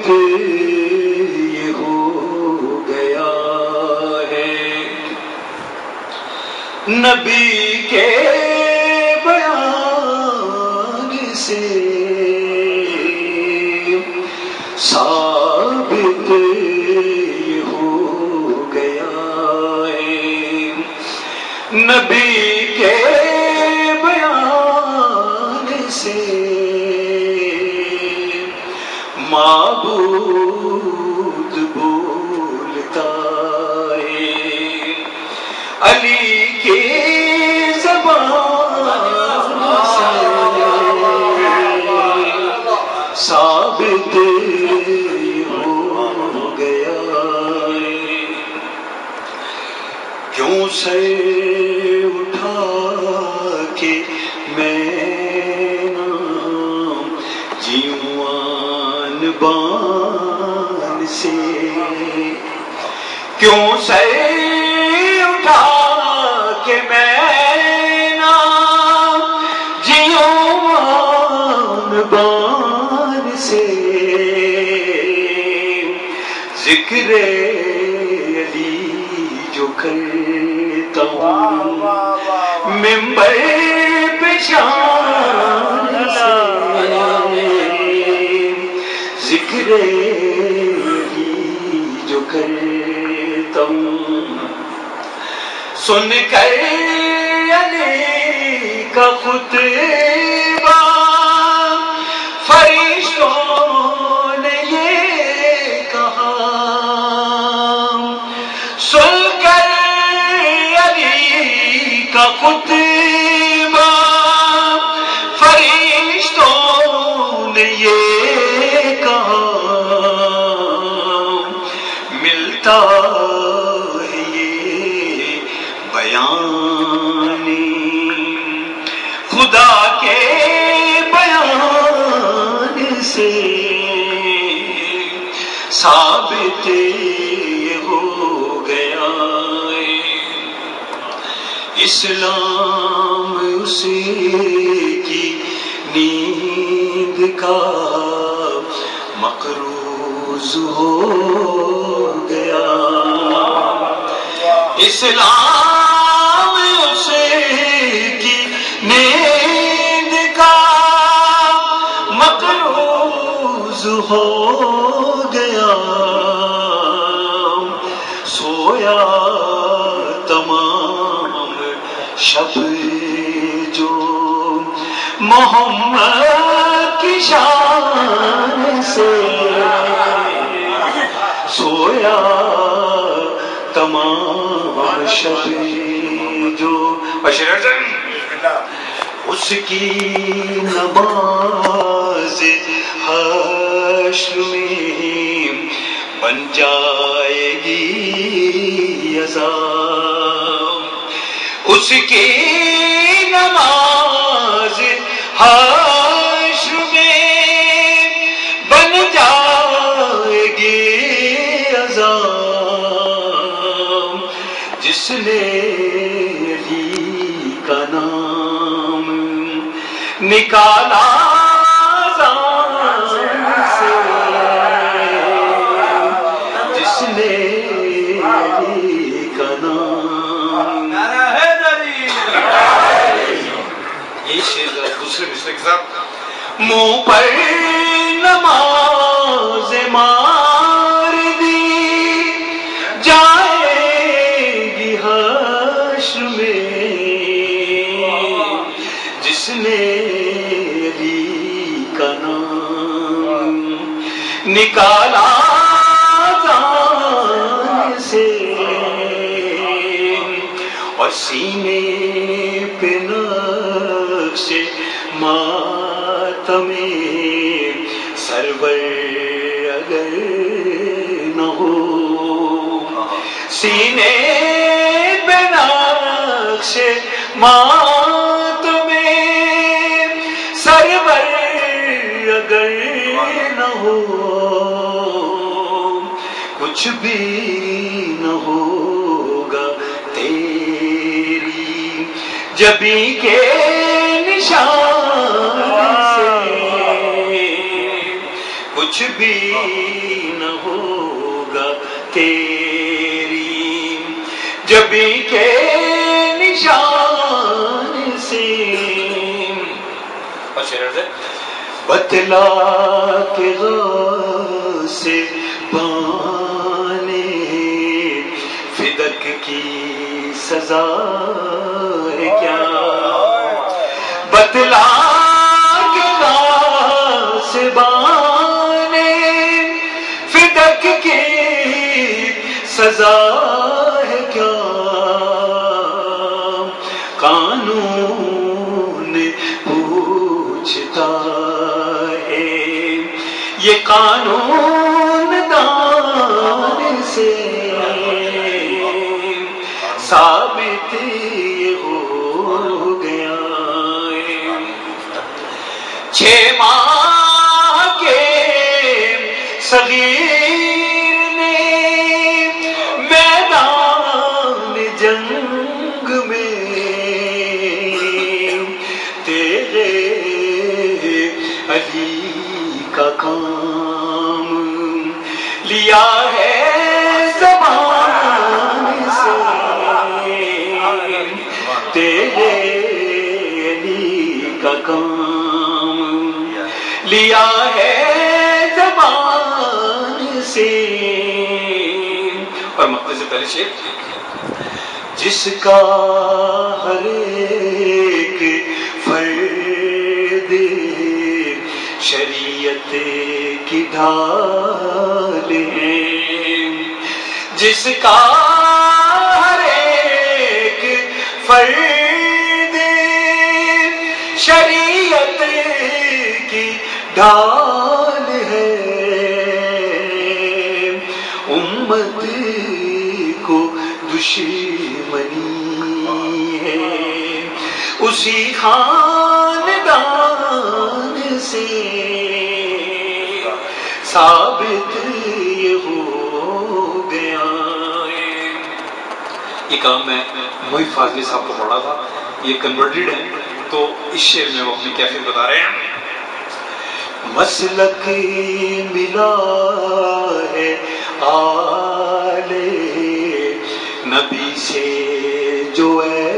یہ ہو گیا ہے نبی کے بیان سے ثابت یہ ہو گیا ہے نبی کے بیان سے معبود بولتا ہے علی کی زبان سے ثابت ہو گیا ہے کیوں سے اٹھا کے میں بان سے کیوں سے اٹھا کے میں نہ جیوں بان سے ذکر علی جو کرتا ہوں ممبر پہ شان سے ذکر علی جو کرتا ہوں سن کر علی کا خطبہ فرشتوں نے یہ کہا سن کر علی کا خطبہ فرشتوں نے یہ ملتا ہے یہ بیان خدا کے بیان سے ثابت یہ ہو گیا ہے اسلام اسی کی نیند کا مقروض ہو گیا اسلام اس کی نیند کا مقروض ہو گیا سویا تمام شب جو محمد کی شان سے سویا تمام شب جو اس کی نماز حشر میں بن جائے گی عذاب اس کی نماز حشر میں بن جائے گی عذاب جس نے علی کا نام نکالا سے جس نے علی کا نام دوسرے مصرے کے ساتھ منہ پر نماز مار دی جائے گی حشر میں جس نے علی کا نام نکالا جان سے اور سینے پہ نقش ماتم سرور اگر نہ ہو سینے پہ نقش ماتم سرور اگر نہ ہو کچھ بھی نہ ہوگا تیری جبی کے نشان سے کچھ بھی نہ ہوگا تیری جبی کے نشان سے بتلا کے غوث بانے فدق کی سزا ہے کیا بتلا کے غوث بانے فدق کی سزا ہے کیا قانون پوچھتا ہے یہ قانون دان سے ثابت یہ ہو گیا ہے 6 ماہ کے صغیر نے میدان جنگ میں تیرے علی کا کام لیا ہے زبان سے تیرے علی کا کام لیا ہے زبان سے اور مقطع سے پہلے شعر جس کا ہر ایک فرد شریعت کی ڈھال ہے جس کا ہر ایک فرد شریعت کی ڈھال ہے امت کو دشمنی ہے اسی خاندان سے ثابت یہ ہو گیا ہے یہ کام میں محب فاضلی صاحب کو پڑھا تھا یہ کنورٹڈ ہے تو اس شعر میں وہ اپنی کیفیت بتا رہے ہیں مسلک ملا ہے آل نبی سے جو ہے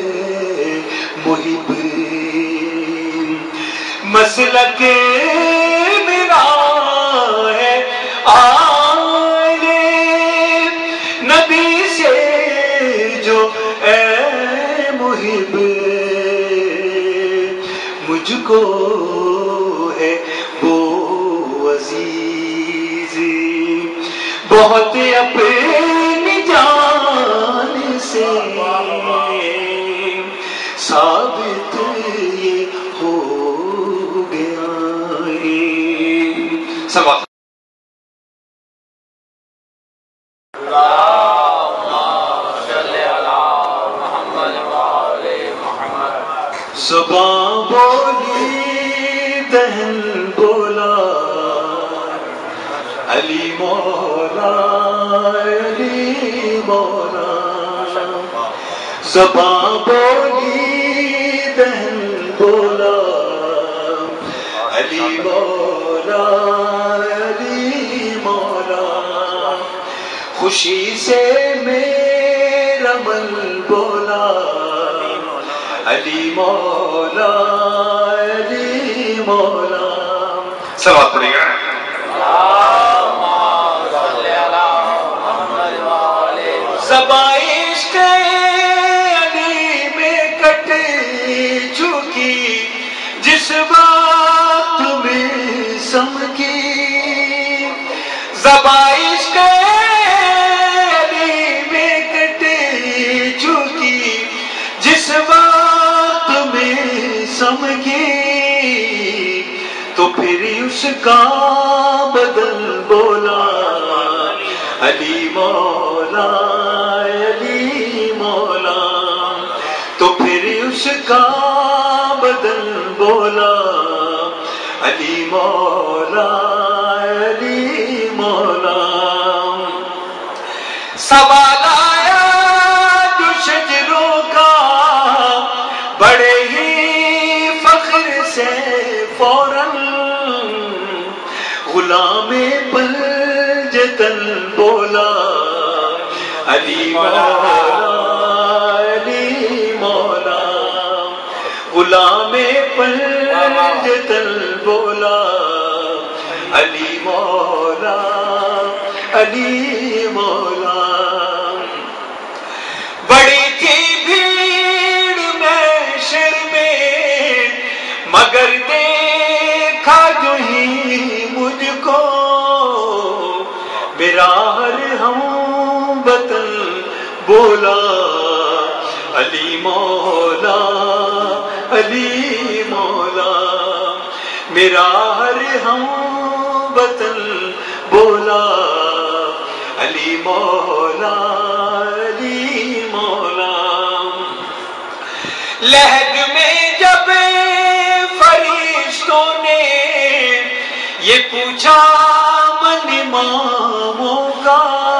محب مسلک ملا ہے آل نبی سے جو ہے محب مجھ کو ہے وہ عزیز بہت اپنی جان سے ثابت یہ ہو گیا ہے سب زباں بولی دہن بولا علی مولا علی مولا زباں بولی دہن بولا علی مولا علی مولا خوشی سے میرا من بولا علی مولا علی مولا سلوات پڑھیں گے زباں عشق علی میں کٹ چکی جس وقت میں سمکی زباں عشق علی میں کٹ چکی جس وقت میں سمکی تو پھر اس کا بدل بولا علی مولا علی مولا تو پھر اس کا بدل بولا علی مولا علی مولا سوال آیا جو شجروں کا بڑے ہی فخر سے فوراً غلام تن بولا علی مولا علی مولا غلام پنج تن بولا علی مولا علی مولا بڑی تھی بھیڑ محشر میں مگر دیکھا جو ہی مجھ کو میرا ہر ہم وطن بولا علی مولا علی مولا میرا ہر ہم وطن بولا علی مولا علی مولا لہد میں جب فرشتوں نے یہ پوچھا من اماموں کا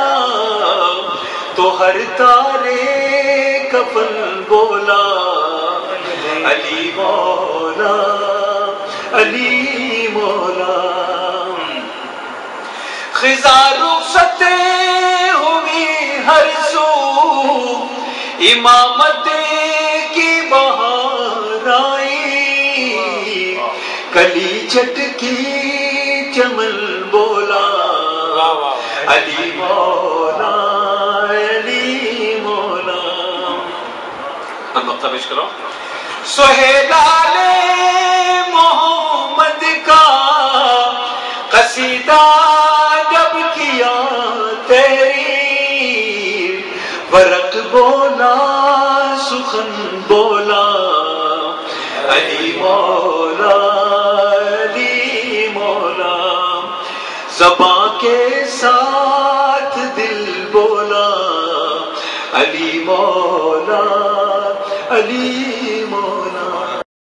تو ہر تارے کفن بولا علی مولا علی مولا خزاں رخصت ہوئی ہر سو امامت کی بہار آئی کلی چٹکی چمن بولا علی مولا علی مولا پیش کرو سہیلال محمد کا قصیدہ جب کیا تیری ورق بولا سخن بولا علی مولا علی مولا زباں کے ساتھ دل بولا علی مولا علی مولا